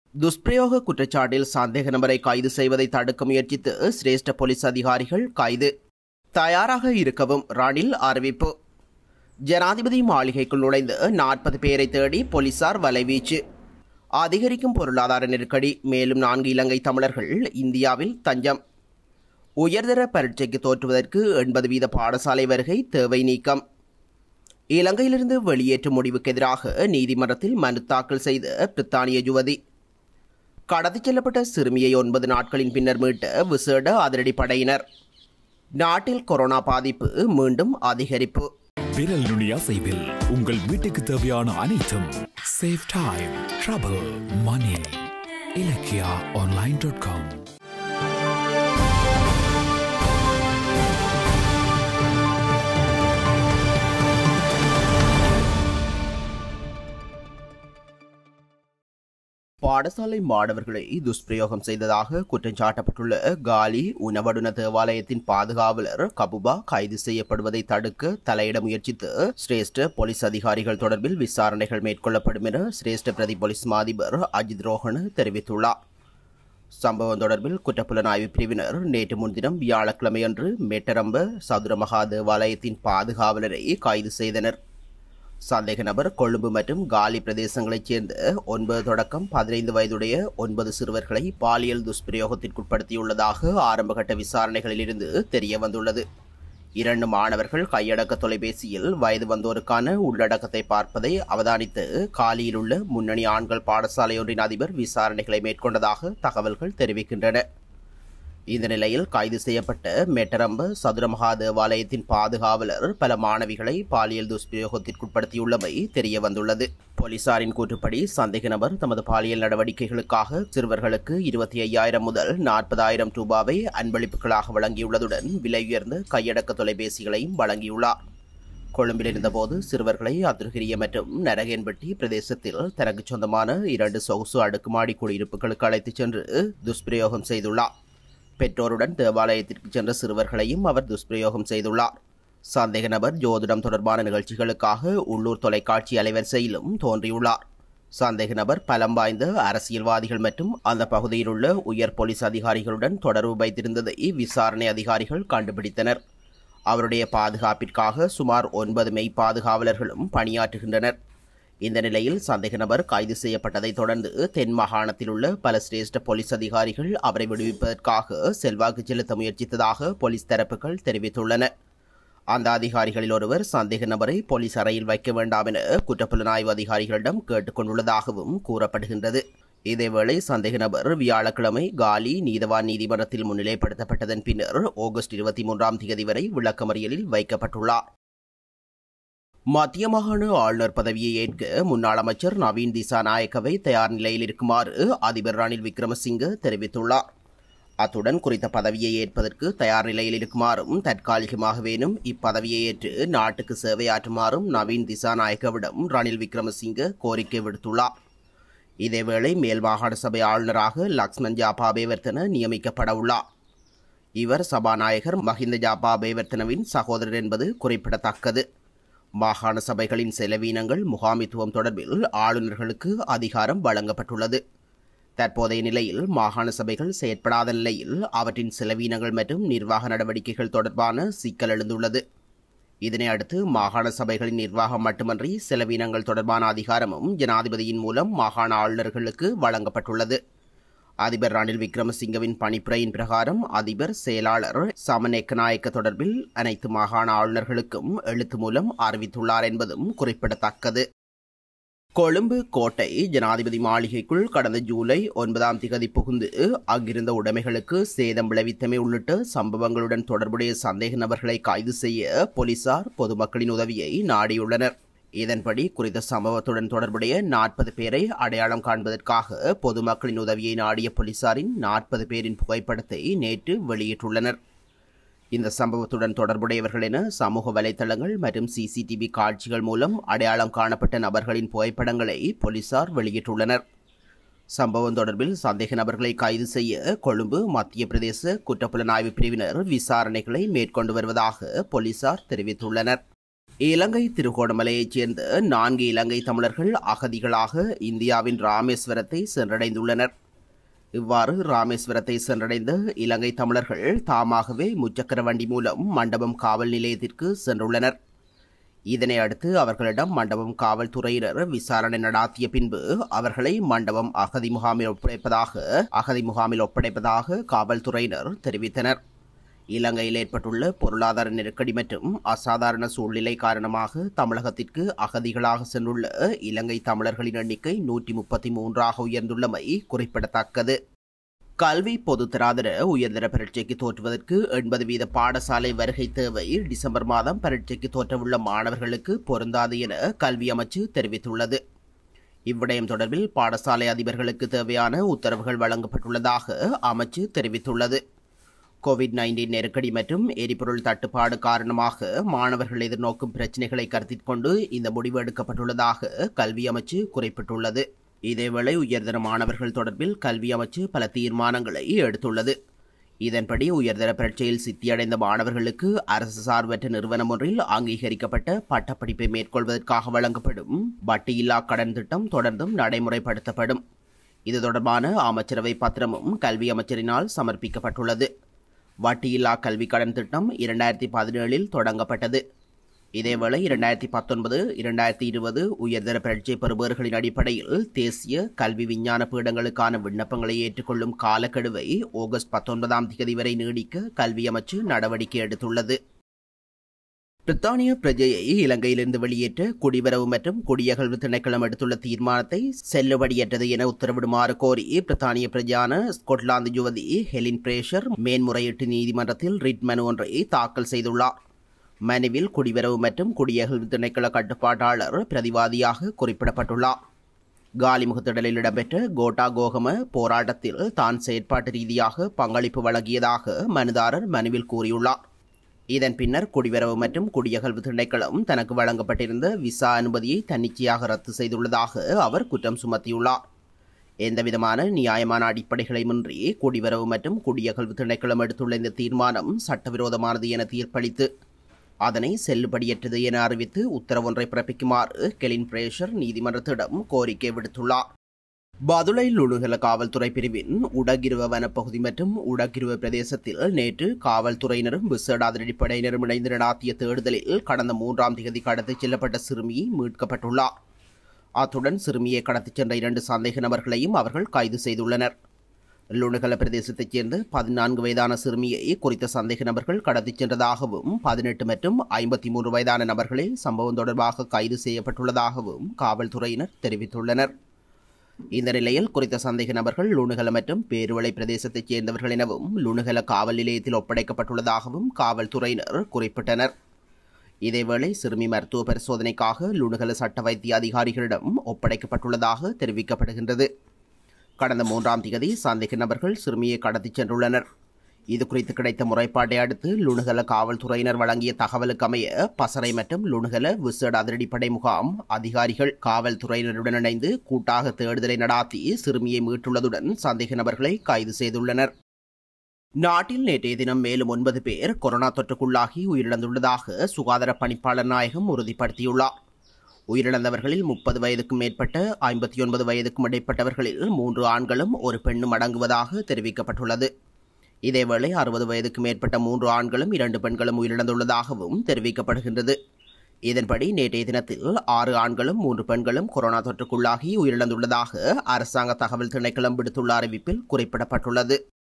துஷ்பிரயோக குற்றச்சாட்டில் சந்தேக நபரை கைது செய்வதை தடுக்க முயற்சித்து சிரேஷ்ட போலீஸ் அதிகாரிகள் கைது. தயாராக இருக்கவும் ரணில் அறிவிப்பு. ஜனாதிபதி மாளிகைக்குள் நுழைந்து 40 பேரை தேடி போலீசார் வலைவீச்சு. அதிகரிக்கும் பொருளாதார நெருக்கடி, மேலும் 4 இலங்கை தமிழர்கள் இந்தியாவில் தஞ்சம். உயர்தர பரீட்சைக்கு தோற்றுவதற்கு 80% பாடசாலை வருகை தேவை நீக்கம். இலங்கையிலிருந்து வெளியேற்றும் முடிவுக்கு எதிராக நீதிமன்றத்தில் மனு தாக்கல் செய்த பிரித்தானிய யுவதி. கடத்திச் செல்லப்பட்ட சிறுமியை 9 நாட்களின் பின்னர் மீட்ட விசேட அதிரடி படையினர். நாட்டில் கொரோனா பாதிப்பு மீண்டும் அதிகரிப்பு. விரல் நுனி அசைவில் உங்கள் வீட்டுக்கு தேவையான அனைத்தும். Save time, trouble, money. ilakiaonline.com. பாடசாலை மாணவர்களை துஷ்பிரயோகம் செய்ததாக குற்றம் சாட்டப்பட்டுள்ள காலி உணவடுன தேவாலயத்தின் பாதுகாவலர் கபுபா கைது செய்யப்படுவதை தடுக்க தலையிட முயற்சித்து சிரேஷ்ட போலீஸ் அதிகாரிகள் தொடர்பில் விசாரணைகள் மேற்கொள்ளப்படும் என சிரேஷ்ட பிரதி போலீஸ் மாதிபர் அஜித் ரோஹன் தெரிவித்துள்ளார். சம்பவம் தொடர்பில் குற்றப்புலனாய்வு பிரிவினர் நேற்று முன்தினம் வியாழக்கிழமையன்று மேட்டரம்ப சதுரமகா தேவாலயத்தின் பாதுகாவலரை கைது செய்தனர். சந்தேக நபர் கொழும்பு மற்றும் காலி பிரதேசங்களைச் சேர்ந்த 9 தொடக்கம் 15 வயதுடைய 9 சிறுவர்களை பாலியல் துஷ்பிரயோகத்திற்குட்படுத்தியுள்ளதாக ஆரம்பகட்ட விசாரணைகளில் இருந்து தெரிய வந்துள்ளது. 2 மாணவர்கள் கையடக்க தொலைபேசியில் வயது வந்தோருக்கான உள்ளடக்கத்தை பார்ப்பதை அவதானித்து காலியில் உள்ள முன்னணி ஆண்கள் பாடசாலையொன்றின் அதிபர் விசாரணைகளை மேற்கொண்டதாக தகவல்கள் தெரிவிக்கின்றன. இந்த நிலையில் கைது செய்யப்பட்ட மேட்டரம்ப சதுரமகா தேவாலயத்தின் பாதுகாவலர் பல மாணவிகளை பாலியல் துஷ்பிரயோகத்திற்குட்படுத்தியுள்ளமை தெரிய வந்துள்ளது. போலீசாரின் கூற்றுப்படி சந்தேக நபர் தமது பாலியல் நடவடிக்கைகளுக்காக சிறுவர்களுக்கு 25,000 முதல் 40,000 ரூபாவை அன்பளிப்புகளாக வழங்கியுள்ளதுடன் விலை உயர்ந்த கையடக்க தொலைபேசிகளையும் வழங்கியுள்ளார். கொழும்பில் இருந்தபோது சிறுவர்களை அத்துருகிரிய மற்றும் நரகேன்பட்டி பிரதேசத்தில் தனக்கு சொந்தமான 2 சொகுசு அடுக்குமாடி குடியிருப்புகளுக்கு அழைத்துச் சென்று துஷ்பிரயோகம் செய்துள்ளார். பெற்றோருடன் தேவாலயத்திற்கு சென்ற சிறுவர்களையும் அவர் துஷ்பிரயோகம் செய்துள்ளார். சந்தேக நபர் ஜோதிடம் தொடர்பான நிகழ்ச்சிகளுக்காக உள்ளூர் தொலைக்காட்சி அலைவரிசையிலும் தோன்றியுள்ளார். சந்தேக நபர் பலம் வாய்ந்த அரசியல்வாதிகள் மற்றும் அந்த பகுதியில் உள்ள உயர் போலீஸ் அதிகாரிகளுடன் தொடர்பு வைத்திருந்ததை விசாரணை அதிகாரிகள் கண்டுபிடித்தனர். அவருடைய பாதுகாப்பிற்காக சுமார் 9 மெய் பாதுகாவலர்களும் பணியாற்றுகின்றனர். இந்த நிலையில் சந்தேக நபர் கைது செய்யப்பட்டதைத் தொடர்ந்து தென் மாகாணத்தில் உள்ள பல சிரேஷ்ட போலீஸ் அதிகாரிகள் அவரை விடுவிப்பதற்காக செல்வாக்கு செலுத்த முயற்சித்ததாக போலீஸ் தரப்புகள் தெரிவித்துள்ளன. அந்த அதிகாரிகளில் ஒருவர் சந்தேக நபரை போலீஸ் அறையில் வைக்க வேண்டாம் என குற்றப்புலனாய்வு அதிகாரிகளிடம் கேட்டுக் கொண்டுள்ளதாகவும் கூறப்படுகின்றது. இதேவேளை சந்தேக நபர் வியாழக்கிழமை காலி நீதவான் நீதிமன்றத்தில் முன்னிலைப்படுத்தப்பட்டதன் பின்னர் ஆகஸ்ட் 23ஆம் தேதி வரை விளக்கமறியலில் வைக்கப்பட்டுள்ளார். மத்திய மாகாண ஆளுநர் பதவியை ஏற்க முன்னாள் அமைச்சர் நவீன் திசாநாயக்கவை தயார் நிலையில் இருக்குமாறு அதிபர் ரணில் விக்ரமசிங்க தெரிவித்துள்ளார். அத்துடன் குறித்த பதவியை ஏற்பதற்கு தயார் நிலையில் இருக்குமாறும் தற்காலிகமாகவேனும் இப்பதவியை ஏற்று நாட்டுக்கு சேவையாற்றுமாறும் நவீன் திசாநாயக்கவிடம் ரணில் விக்ரமசிங்க கோரிக்கை விடுத்துள்ளார். இதேவேளை மேல் மாகாண சபை ஆளுநராக லக்ஷ்மன் ஜாபாபேவர்த்தன நியமிக்கப்பட உள்ளார். இவர் சபாநாயகர் மஹிந்த ஜாபாபேவர்த்தனவின் சகோதரர் என்பது குறிப்பிடத்தக்கது. மாகாண சபைகளின் செலவீனங்கள் முகாமித்துவம் தொடர்பில் ஆளுநர்களுக்கு அதிகாரம் வழங்கப்பட்டுள்ளது. தற்போதைய நிலையில் மாகாண சபைகள் செயற்படாத நிலையில் அவற்றின் செலவீனங்கள் மற்றும் நிர்வாக நடவடிக்கைகள் தொடர்பான சிக்கல் எழுந்துள்ளது. இதனை அடுத்து மாகாண சபைகளின் நிர்வாகம் மட்டுமன்றி செலவீனங்கள் தொடர்பான அதிகாரமும் ஜனாதிபதியின் மூலம் மாகாண ஆளுநர்களுக்கு வழங்கப்பட்டுள்ளது. அதிபர் ரணில் விக்ரமசிங்கவின் பணிப்புரையின் பிரகாரம் அதிபர் செயலாளர் சமநேக்கநாயக்க தொடர்பில் அனைத்து மாகாண ஆளுநர்களுக்கும் எழுத்து மூலம் அறிவித்துள்ளார் என்பதும் குறிப்பிடத்தக்கது. கொழும்பு கோட்டை ஜனாதிபதி மாளிகைக்குள் கடந்த ஜூலை 9ஆம் தேதி புகுந்து அங்கிருந்த உடைமைகளுக்கு சேதம் விளைவித்தமை உள்ளிட்ட சம்பவங்களுடன் தொடர்புடைய சந்தேக நபர்களை கைது செய்ய போலீசார் பொதுமக்களின் உதவியை நாடியுள்ளனர். இதன்படி குறித்த சம்பவத்துடன் தொடர்புடைய 40 பேரை அடையாளம் காண்பதற்காக பொதுமக்களின் உதவியை நாடிய போலீசாரின் 40 பேரின் புகைப்படத்தை நேற்று வெளியிட்டுள்ளனர். இந்த சம்பவத்துடன் தொடர்புடையவர்கள் என சமூக வலைதளங்கள் மற்றும் சிசிடிவி காட்சிகள் மூலம் அடையாளம் காணப்பட்ட நபர்களின் புகைப்படங்களை போலீசார் வெளியிட்டுள்ளனர். சம்பவம் தொடர்பில் சந்தேக நபர்களை கைது செய்ய கொழும்பு மத்திய பிரதேச குற்றப்புலனாய்வு பிரிவினர் விசாரணைகளை மேற்கொண்டு வருவதாக போலீசார் தெரிவித்துள்ளனர். இலங்கை திருகோணமலையைச் சேர்ந்த 4 இலங்கை தமிழர்கள் அகதிகளாக இந்தியாவின் ராமேஸ்வரத்தை சென்றடைந்துள்ளனர். இவ்வாறு ராமேஸ்வரத்தை சென்றடைந்த இலங்கை தமிழர்கள் தாமாகவே முச்சக்கர வண்டி மூலம் மண்டபம் காவல் நிலையத்திற்கு சென்றுள்ளனர். இதனை அடுத்து அவர்களிடம் மண்டபம் காவல்துறையினர் விசாரணை நடாத்திய பின்பு அவர்களை மண்டபம் அகதி முகாமில் ஒப்படைப்பதாக காவல்துறையினர் தெரிவித்தனர். இலங்கையில் ஏற்பட்டுள்ள பொருளாதார நெருக்கடி மற்றும் அசாதாரண சூழ்நிலை காரணமாக தமிழகத்திற்கு அகதிகளாக சென்றுள்ள இலங்கை தமிழர்களின் எண்ணிக்கை 133ஆக உயர்ந்துள்ளமை குறிப்பிடத்தக்கது. கல்வி பொதுத்தராதர உயர்தர பரீட்சைக்கு தோற்றுவதற்கு 80% பாடசாலை வருகை தேவை டிசம்பர் மாதம் பரீட்சைக்கு தோற்றவுள்ள மாணவர்களுக்கு பொருந்தாது என கல்வி அமைச்சு தெரிவித்துள்ளது. இவ்விடயம் தொடர்பில் பாடசாலை அதிபர்களுக்கு தேவையான உத்தரவுகள் வழங்கப்பட்டுள்ளதாக அமைச்சு தெரிவித்துள்ளது. கோவிட்-19 நெருக்கடி மற்றும் எரிபொருள் தட்டுப்பாடு காரணமாக மாணவர்கள் எதிர்நோக்கும் பிரச்சினைகளை கருத்தில் கொண்டு இந்த முடிவு எடுக்கப்பட்டுள்ளதாக கல்வி அமைச்சு குறிப்பிட்டுள்ளது. இதேவேளை உயர்தர மாணவர்கள் தொடர்பில் கல்வி அமைச்சு பல தீர்மானங்களை எடுத்துள்ளது. இதன்படி உயர்தர பரீட்சையில் சித்தியடைந்த மாணவர்களுக்கு அரசு சார்பற்ற நிறுவனம் ஒன்றில் அங்கீகரிக்கப்பட்ட பட்டப்படிப்பை மேற்கொள்வதற்காக வழங்கப்படும் வட்டியில்லா கடன் திட்டம் தொடர்ந்தும் நடைமுறைப்படுத்தப்படும். இது தொடர்பான அமைச்சரவை பத்திரமும் கல்வி அமைச்சரினால் சமர்ப்பிக்கப்பட்டுள்ளது. வட்டியில்லா கல்வி கடன் திட்டம் 2017 தொடங்கப்பட்டது. இதேவேளை 2019-2020 உயர்தர பரீட்சை பெறுபவர்களின் அடிப்படையில் தேசிய கல்வி விஞ்ஞான பீடங்களுக்கான விண்ணப்பங்களை ஏற்றுக்கொள்ளும் காலக்கெடுவை ஆகஸ்ட் 19 வரை நீடிக்க கல்வி அமைச்சு நடவடிக்கை எடுத்துள்ளது. பிரித்தானிய பிரஜையை இலங்கையிலிருந்து வெளியேற்ற குடிவரவு மற்றும் குடியகல்வு திணைக்களம் எடுத்துள்ள தீர்மானத்தை செல்லுபடியற்றது என உத்தரவிடுமாறு கோரி பிரித்தானிய பிரஜையான ஸ்கொட்லாந்து யுவதி ஹெலின் பிரேஷர் மேன்முறையீட்டு நீதிமன்றத்தில் ரிட் மனு ஒன்றை தாக்கல் செய்துள்ளார். மனுவில் குடிவரவு மற்றும் குடியகல்வு திணைக்கள கட்டுப்பாட்டாளர் பிரதிவாதியாக குறிப்பிடப்பட்டுள்ளார். காலிமுகத்திடலில் இடம்பெற்ற கோட்டா கோகம போராட்டத்தில் தான் செயற்பாட்டு ரீதியாக பங்களிப்பு வழங்கியதாக மனுதாரர் மனுவில் கூறியுள்ளார். இதன் பின்னர் குடிவரவு மற்றும் குடியகல்வு திணைக்களம் தனக்கு வழங்கப்பட்டிருந்த விசா அனுமதியை தன்னிச்சையாக ரத்து செய்துள்ளதாக அவர் குற்றம் சுமத்தியுள்ளார். எந்தவிதமான நியாயமான அடிப்படைகளைமின்றி குடிவரவு மற்றும் குடியகல்வு திணைக்களம் எடுத்துள்ள இந்த தீர்மானம் சட்டவிரோதமானது என தீர்ப்பளித்து அதனை செல்லுபடியற்றது என அறிவித்து உத்தரவொன்றை பிறப்பிக்குமாறு ஹெலின் பிரேஷர் நீதிமன்றத்திடம் கோரிக்கை விடுத்துள்ளார். பதுளை லுணுகல காவல்துறை பிரிவின் உடகிருவ வனப்பகுதி மற்றும் உடகிருவ பிரதேசத்தில் நேற்று காவல்துறையினரும் விசேட அதிரடிப்படையினரும் இணைந்து நடாத்திய தேடுதலில் கடந்த 3ஆம் தேதி கடத்திச் செல்லப்பட்ட சிறுமி மீட்கப்பட்டுள்ளார். அத்துடன் சிறுமியை கடத்திச் சென்ற 2 சந்தேக நபர்களையும் அவர்கள் கைது செய்துள்ளனர். லுணுகல பிரதேசத்தைச் சேர்ந்த 14 வயதான சிறுமியை குறித்த சந்தேக நபர்கள் கடத்திச் சென்றதாகவும் 18 மற்றும் 53 வயதான நபர்களே சம்பவம் தொடர்பாக கைது செய்யப்பட்டுள்ளதாகவும் காவல்துறையினர் தெரிவித்துள்ளனர். இந்த நிலையில் குறித்த சந்தேக நபர்கள் லுணுகல மற்றும் பேருவளை பிரதேசத்தைச் சேர்ந்தவர்கள் எனவும் லுணுகல காவல் நிலையத்தில் ஒப்படைக்கப்பட்டுள்ளதாகவும் காவல்துறையினர் குறிப்பிட்டனர். இதேவேளை சிறுமி மருத்துவ பரிசோதனைக்காக லுணுகல சட்ட வைத்திய அதிகாரிகளிடம் ஒப்படைக்கப்பட்டுள்ளதாக தெரிவிக்கப்படுகின்றது. கடந்த 3ஆம் தேதி சந்தேக நபர்கள் சிறுமியை கடத்திச் சென்றுள்ளனர். இதுகுறித்து கிடைத்த முறைப்பாட்டை அடுத்து லுணுகல காவல்துறையினர் வழங்கிய தகவலுக்கு அமைய பசறை மற்றும் லுணுகல விசேட அதிரடிப்படை முகாம் அதிகாரிகள் காவல்துறையினருடன் இணைந்து கூட்டாக தேடுதலை நடாத்தி சிறுமியை மீட்டுள்ளதுடன் சந்தேக நபர்களை கைது செய்துள்ளனர். நாட்டில் நேற்றைய தினம் மேலும் 9 பேர் கொரோனா தொற்றுக்குள்ளாகி உயிரிழந்துள்ளதாக சுகாதார பணிப்பாளர் நாயகம் உறுதிப்படுத்தியுள்ளார். உயிரிழந்தவர்களில் 30 வயதுக்கும் மேற்பட்ட 59 வயதுக்கும் இடைப்பட்டவர்களில் 3 ஆண்களும் 1 பெண்ணும் அடங்குவதாக தெரிவிக்கப்பட்டுள்ளது. இதேவேளை 60 வயதுக்கு மேற்பட்ட 3 ஆண்களும் 2 பெண்களும் உயிரிழந்துள்ளதாகவும் தெரிவிக்கப்படுகின்றது. இதன்படி நேற்றைய தினத்தில் 6 ஆண்களும் 3 பெண்களும் கொரோனா தொற்றுக்குள்ளாகி உயிரிழந்துள்ளதாக அரசாங்க தகவல் திணைக்களம் விடுத்துள்ள அறிவிப்பில் குறிப்பிடப்பட்டுள்ளது.